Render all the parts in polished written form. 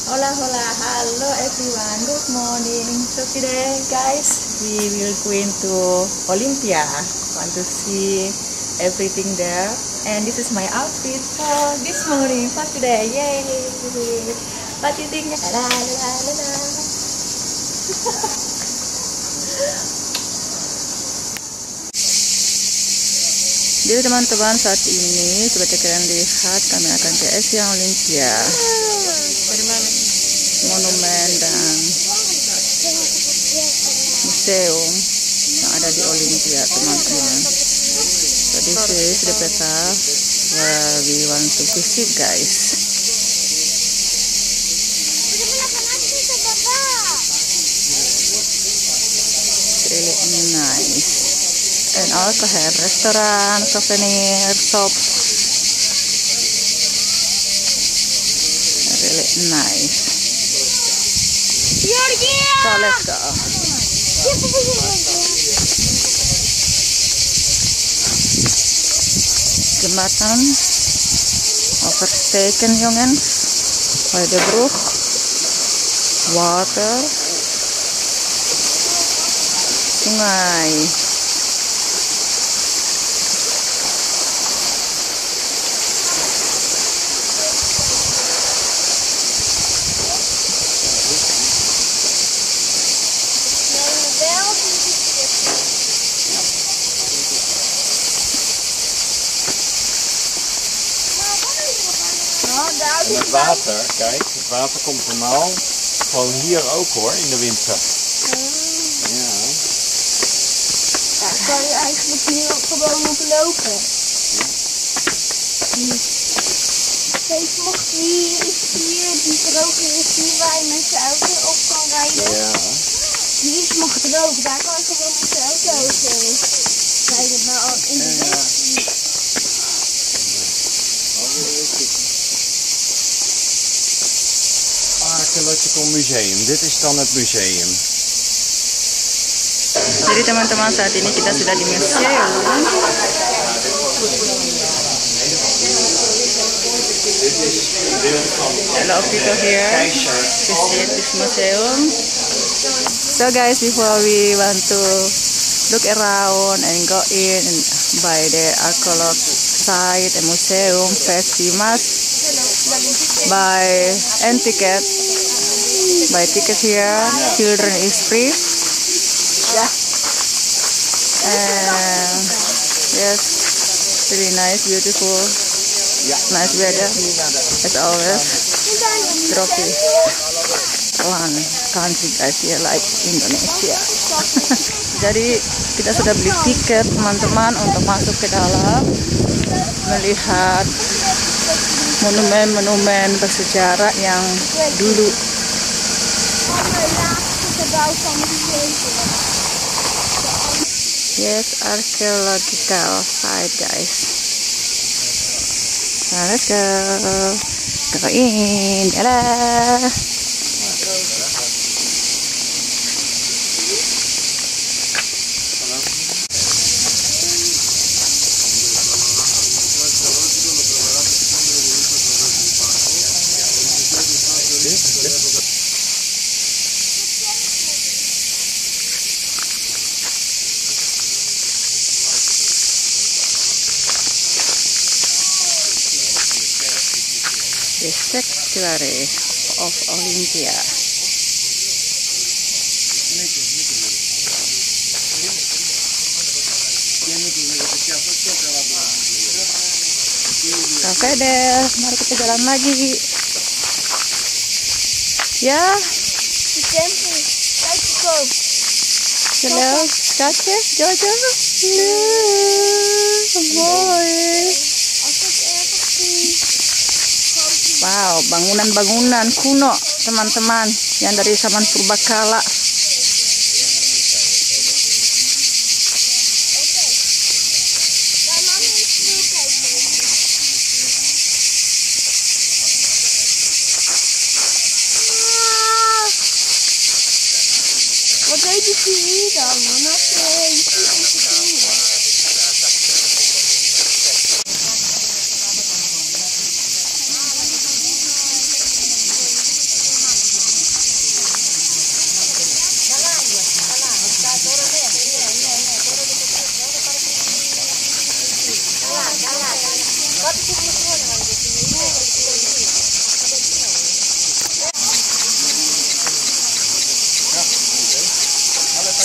Hola, hola, hello everyone, good morning. So today guys, we will going to Olympia. Want to see everything there. And this is my outfit for this morning, for today. Yay! What do you think? La, la, la, la, la. Jadi teman-teman, saat ini seperti kalian lihat kami akan ke Asian Olympia. Dari mana? Monumen dan museum yang ada di Olympia, teman-teman. So this is the place where we want to visit, guys. It's really nice. And also have restaurant, souvenir shop. Really nice. So let's go. Jembatan overtaken, jongens, by the brook, water, sungai. En het water, kijk, het water komt normaal gewoon hier ook hoor, in de winter. Ja. Daar kan je eigenlijk nu ook gewoon op lopen. Deze mocht hier is hier, die droger is hier waar je met je auto op kan rijden. Ja. Die is nog droog, daar kan je gewoon met je auto rijden, maar in de wind. Archaeological Museum, dit is dan het museum. Jadi teman-teman, saat ini kita sudah di museum. A lot of people here visit this museum. So guys, before we want to look around and go in and by the archaeological site and museum, first we must buy end ticket. Buy ticket here. Children is free. And yes, really nice, beautiful, nice weather as always. Tropical one country guys here like Indonesia. Jadi kita sudah beli tiket teman-teman untuk masuk ke dalam melihat monumen-monumen bersejarah yang dulu. Yes, archaeological site guys. Now let's go. Go in. Dadah. The Sanctuary of Olympia. Oke deh, mari kita jalan lagi. Ya. Hello, Caca, Jojo. Boy. Wow, bangunan-bangunan kuno, teman-teman, yang dari zaman purbakala. Wat deed je hier dan?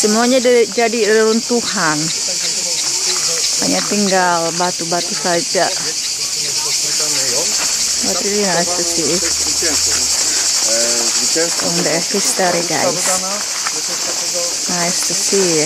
Semuanya jadi reruntuhan. Hanya tinggal batu-batu saja. What really nice to see from the history, guys. Nice to see.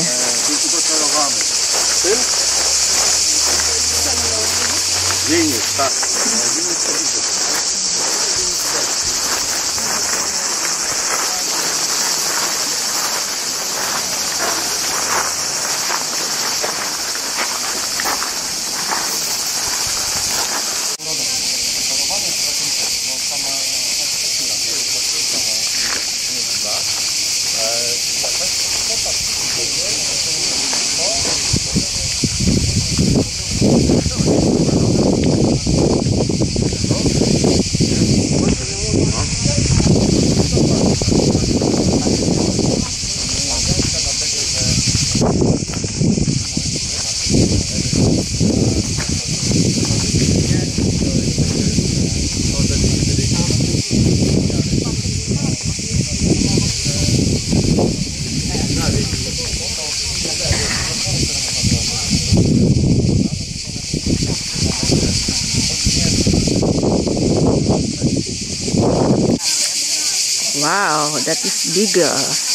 Wow, that is bigger.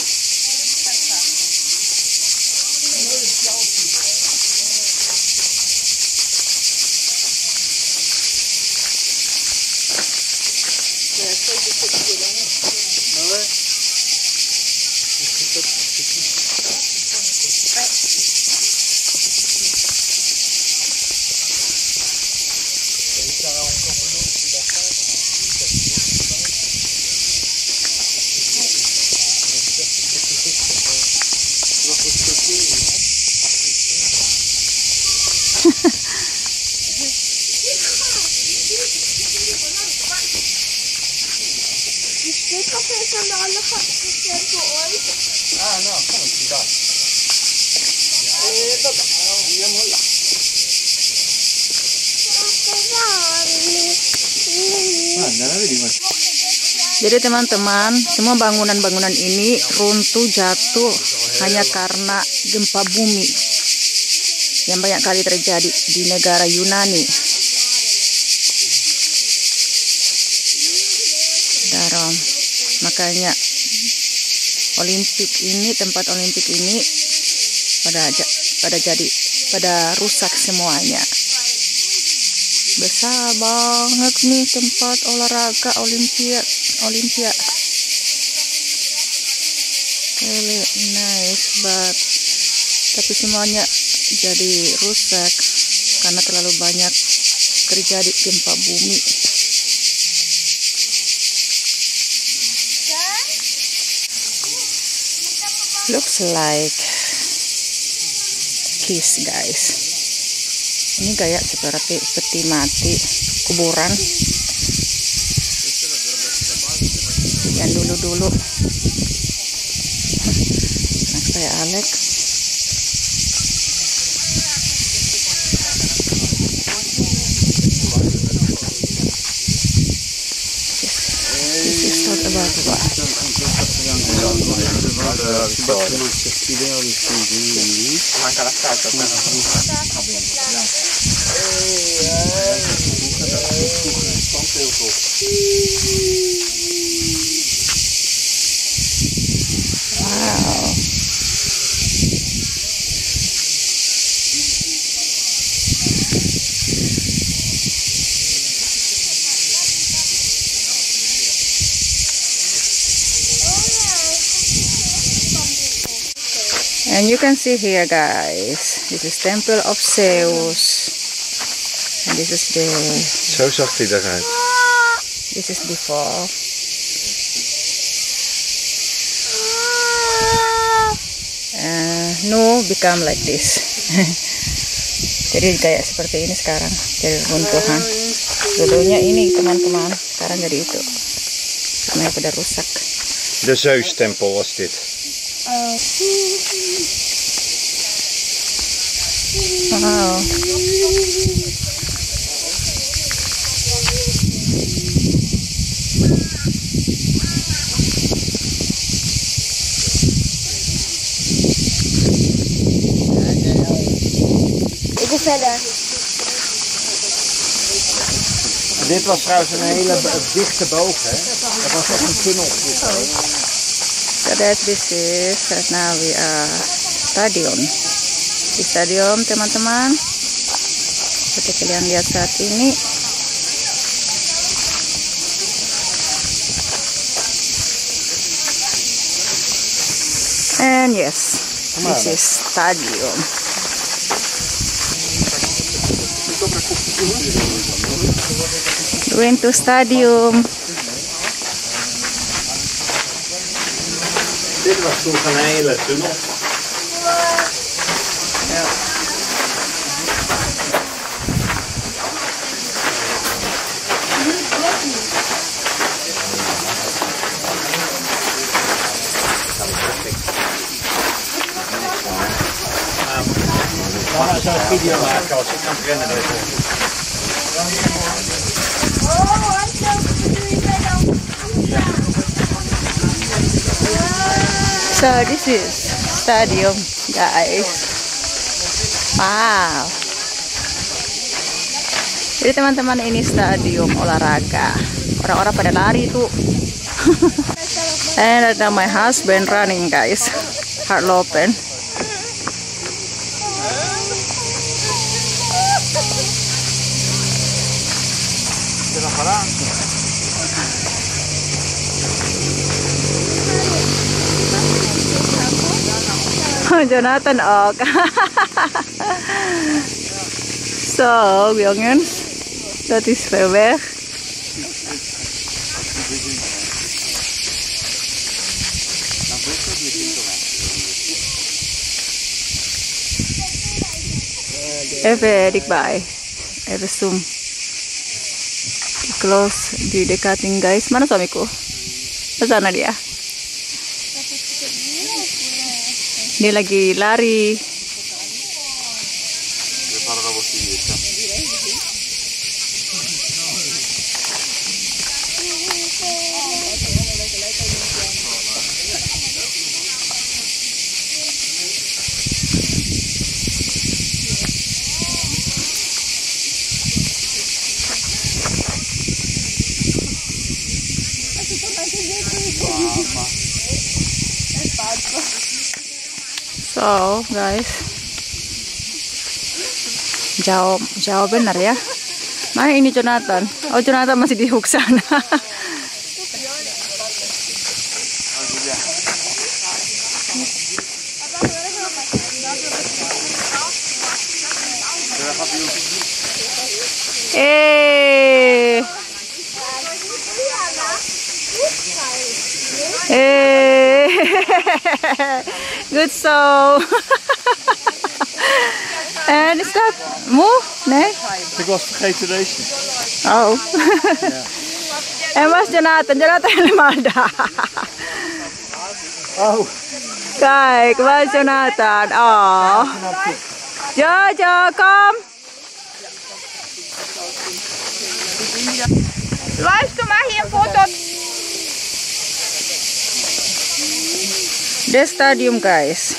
Dit was even aan de andere kant gezet voor ooit. Ah, nou, kom eens daar. Jadi teman-teman, semua bangunan-bangunan ini runtuh jatuh hanya karena gempa bumi yang banyak kali terjadi di negara Yunani. Darom. Makanya tempat Olimpik ini pada rusak semuanya. Besar banget nih tempat olahraga Olimpia. Really nice, but tapi semuanya jadi rusak karena terlalu banyak terjadi gempa bumi. Looks like kiss, guys. Ini kayak seperti peti mati kuburan yang dulu-dulu. Nah, kayak Alex. This is not about what. Wow. And you can see here, guys, this is Temple of Zeus. And this is the... Zo zag hij eruit. This is before. No, become like this. Jadi kayak seperti ini sekarang, jadi runtuhan. Dulunya ini teman-teman, sekarang jadi itu. Semuanya pada rusak. De Zeus-tempel was dit. Wow. verder. Dit was trouwens een hele dichte boog, hè? Dat was echt een tunnel. So that this is right now we are stadion. Di stadion teman-teman. Seperti kalian lihat saat ini. And yes, this is stadium. Going to stadium. Dit was toen een hele tunnel. Ja. We gaan zo'n video maken als ik aan het rennen ben. So this is stadium, guys. Wow. Jadi teman-teman, ini stadium olahraga. Orang-orang pada lari tuh. And ada my husband running, guys. Hard open. Jonathan ook. Zo, jongens. Dat is ver weg. Even dichtbij. Even zoom. Di close, di dekatin, guys. Mana suamiku? Ke sana dia. Dia lagi lari. So guys, jauh benar ya. Mana ini Jonathan? Oh, Jonathan masih di hook sana. Good so. En is dat moe? Nee? Ik was vergeten deze. Oh. Ja. En was Jonathan? Jonathan helemaal daar. Oh. Kijk, waar is Jonathan? Oh. Jojo, kom. Luister maar hier een foto. The stadium, guys.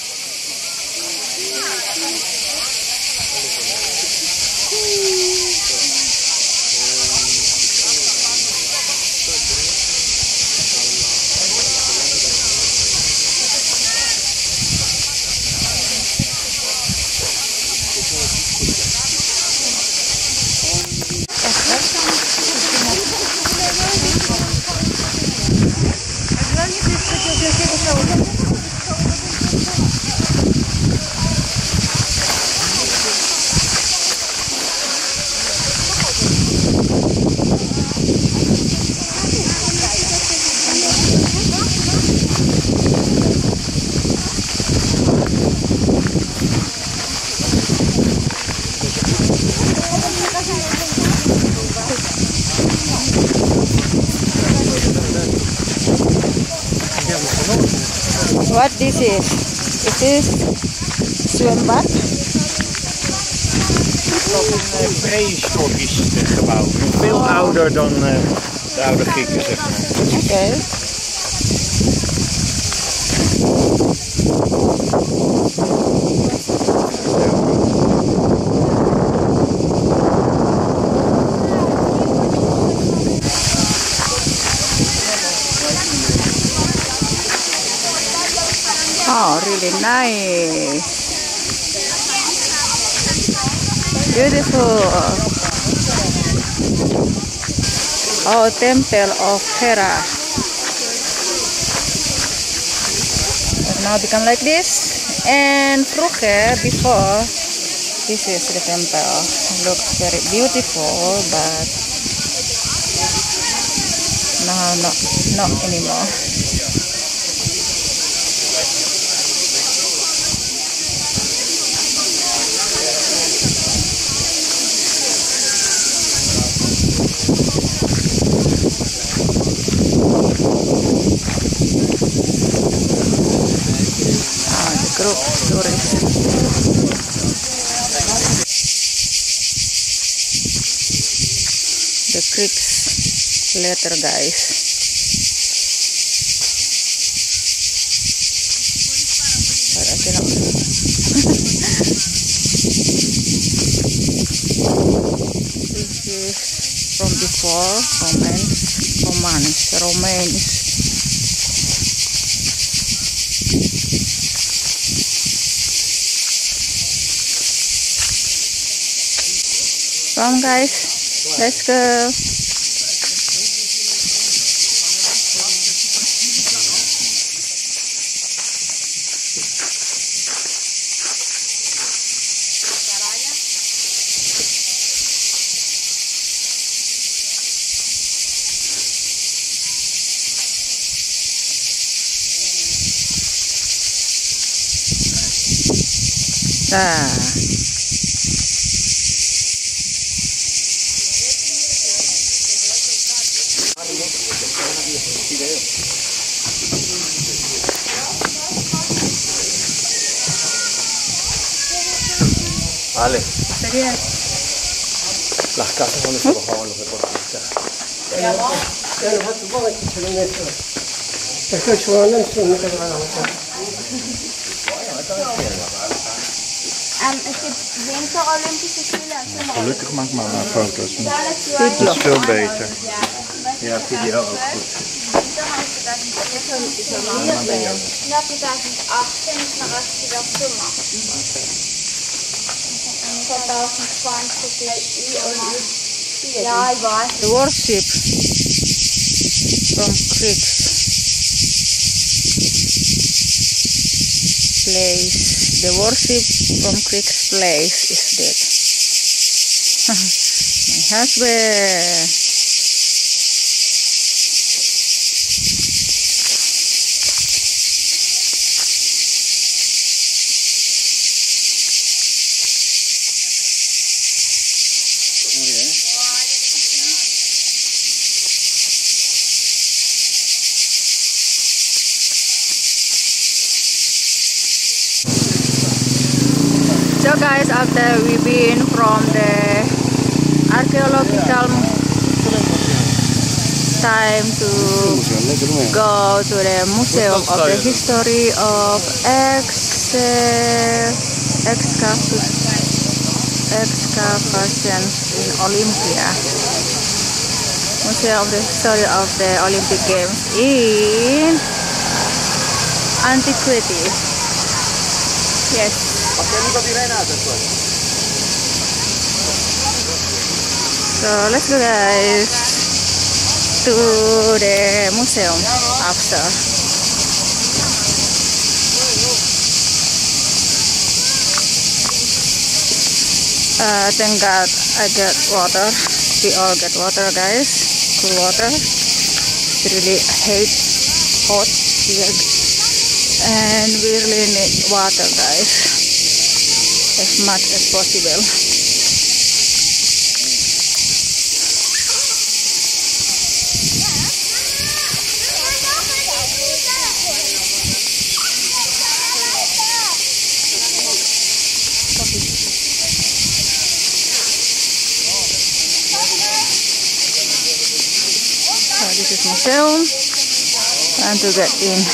What this is? It is zwembad. Een prehistorisch gebouw. Veel ouder dan de oude Grieken, zeg maar. Oké. really nice. Beautiful. Oh, Temple of Hera. And now become like this. And Fruge before, this is the temple. Looks very beautiful, but now not anymore. Group tourists. The creeks later, guys. But I cannot. This is from before Romans. Come guys, let's go. Ale. Las casas donde trabajaban los deportistas. Het is winter Olympische Spelen. Gelukkig maakt mama foto's. Dat is veel beter. Ja, video ook goed. Na 2018 is naar Amsterdam Summer. 2020 ja, ik weiß. The worship from creeks place. The worship from creeks place is dead. My husband. So guys, after we've been from the archaeological time to go to the Museum of the History of Excavations in Olympia. Museum of the History of the Olympic Games in Antiquity. Yes. So let's go guys to the museum after. Thank God I get water. We all get water guys. Cool water. It's really hot here. And we really need water guys. As much as possible. This is museum. Time to get in.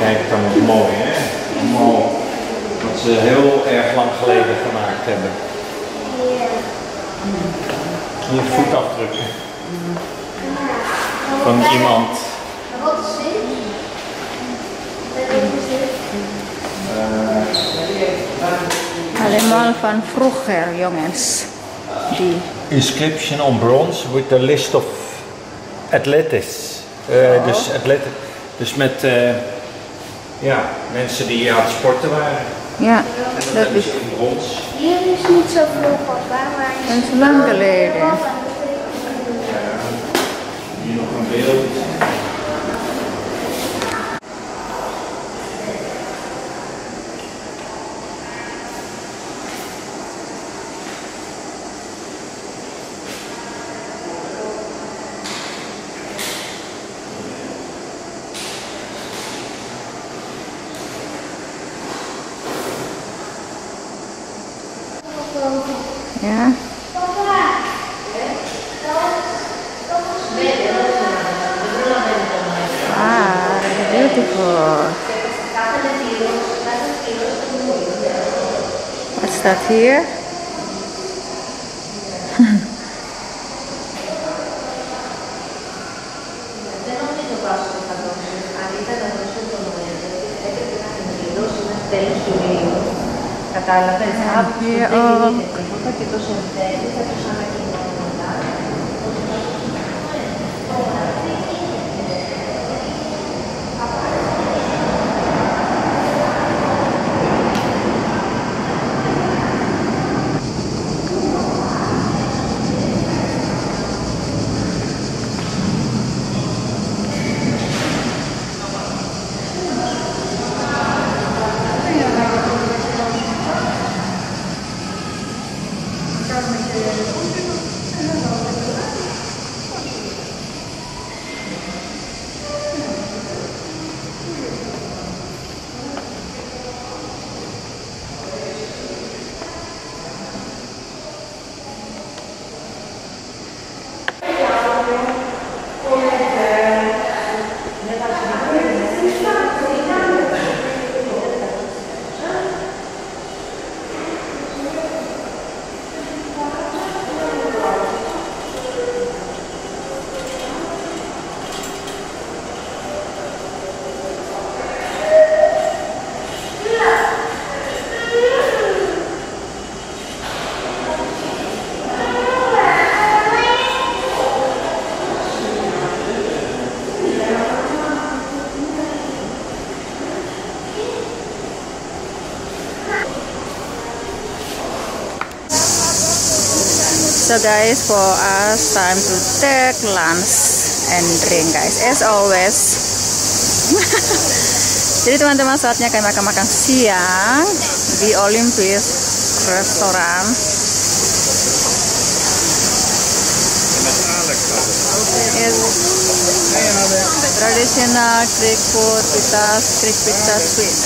Kijk dan wat mooi, hè? Allemaal wat ze heel erg lang geleden gemaakt hebben. Hier voetafdrukken van iemand. Wat is dit? Allemaal van vroeger, jongens. Die. Inscription on bronze with a list of athletes. Dus met ja, mensen die aan het sporten waren. Ja, dat is. In brons. Hier is niet zoveel papa, maar Dat is lang geleden. Hier nog een beeld. Ja. Ah, beautiful. What's that here? Κατάλαβες, Yeah, και το σεντέλι θα τους ανακοινώνοντα. So guys, for us time to take lunch and drink guys, as always. Jadi teman-teman, saatnya kami makan siang di Olympus Restoran. It's traditional Greek food, Greek pizza sweet.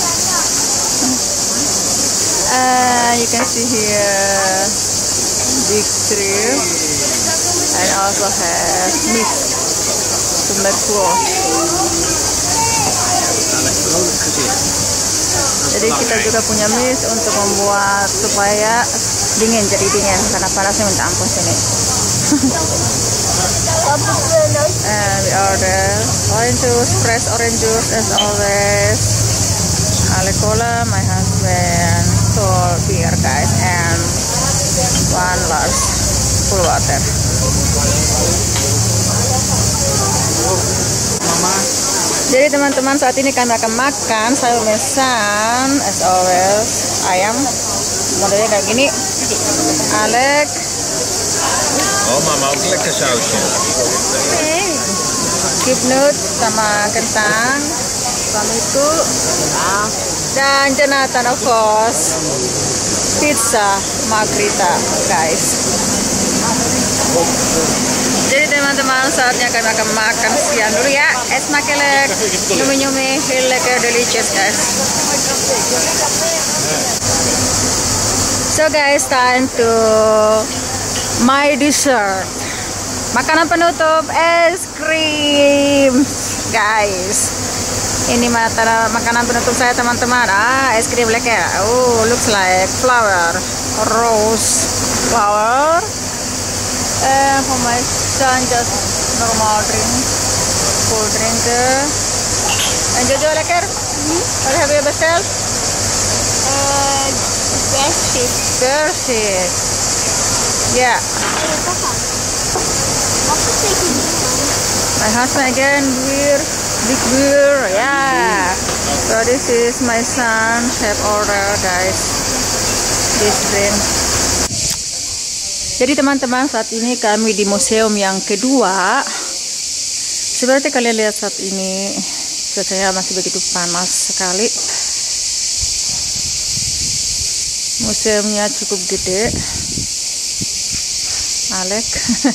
You can see here big shrimp and also have meat to make clothes. Jadi kita juga punya mix untuk membuat supaya dingin, jadi dingin karena panasnya minta ampun sini. And we order orange juice, fresh orange juice as always. Ale cola, my husband, tall beer guys, and one large full water. Jadi teman-teman, saat ini kami akan makan sayur mesan as always, ayam modelnya kayak gini. Alek. Oh, mama ook lekker sausje. Kipnut sama kentang, itu dan Jonathan of course pizza margherita guys. Jadi teman-teman, saatnya kami akan makan siang dulu ya. Es makelek, nyumi-nyumi, lekker delicious guys. So guys, time to my dessert. Makanan penutup, es krim guys. Ini makanan penutup saya teman-teman. Es krim leker. Oh, looks like flower, rose flower. For my son just normal drink, cool drink. And Jojo leker. What have you besteld? Bersih. Persit. Yeah. My husband again beer, big beer, yeah. So this is my son have order guys, this drink. Jadi teman-teman, saat ini kami di museum yang kedua. Seperti kalian lihat saat ini cuacanya masih begitu panas sekali. Museumnya cukup gede, Alek.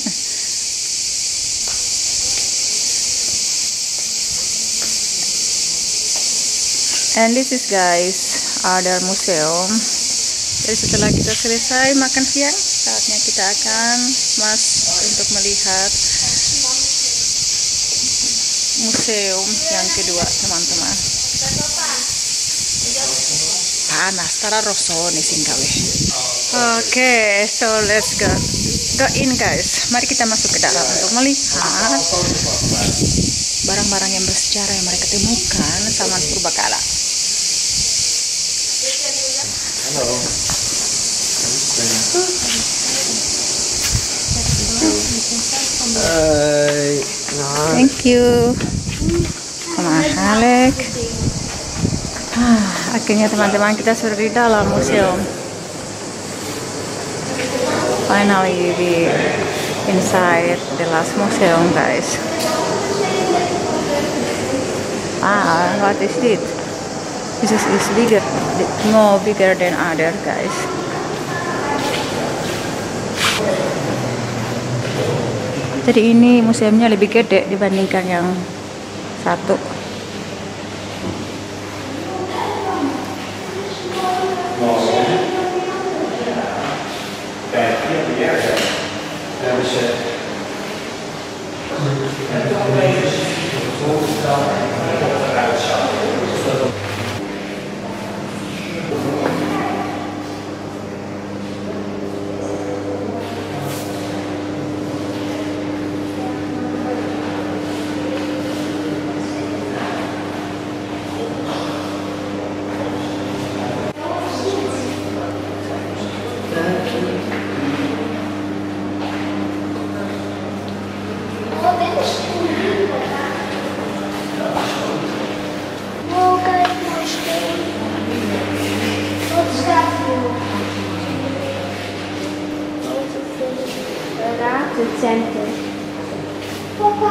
And this is guys, other museum. Jadi setelah kita selesai makan siang, saatnya kita akan untuk melihat museum yang kedua, teman-teman. Panas, tara rosone singkawe. Oke, so let's go in guys. Mari kita masuk ke dalam untuk melihat barang-barang yang bersejarah yang mereka temukan zaman purbakala. Hello. Thank you. Sama Alek. Akhirnya teman-teman kita sudah di dalam museum. Finally we inside the last museum guys. What is this? This is bigger, more bigger than other guys. Jadi ini museumnya lebih gede dibandingkan yang satu. Center. Papa.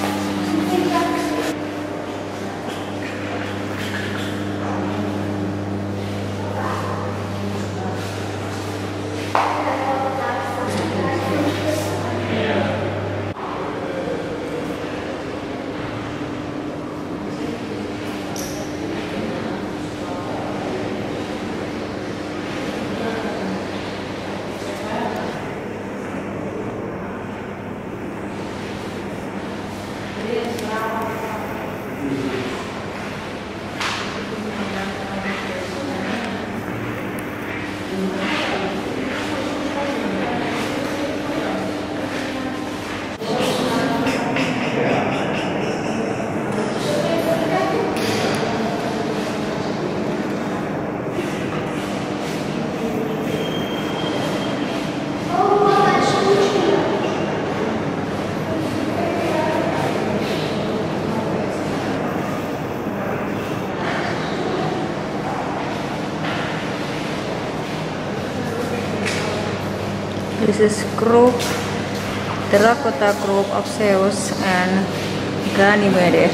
This is group, terracotta group of Zeus and Ganymede.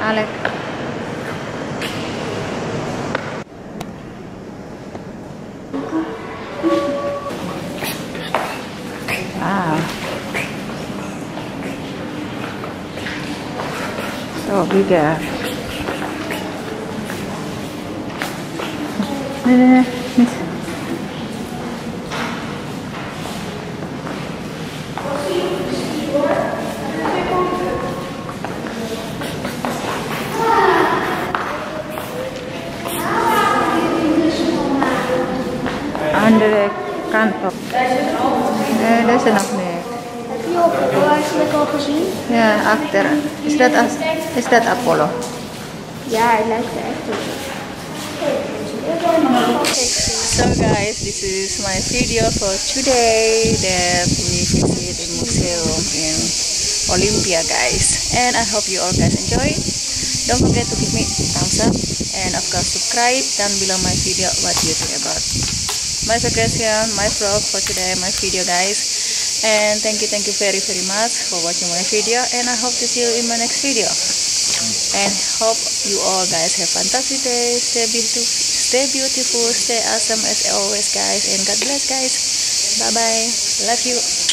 Alec. Wow. So bigger. Miss. Andere kant op. Nee, dat is enough meer. Heb je op eigenlijk al gezien? Ja, achter. Is dat Apollo? Ja, hij lijkt er echt op. So guys, this is my video for today that we visit the museum in Olympia, guys. And I hope you all guys enjoy. Don't forget to give me thumbs up and of course subscribe down below my video what you think about my suggestion, my vlog for today, my video, guys. And thank you very much for watching my video, and I hope to see you in my next video. And hope you all guys have fantastic day. Stay beautiful, stay awesome as always, guys, and God bless, guys. Bye bye, love you.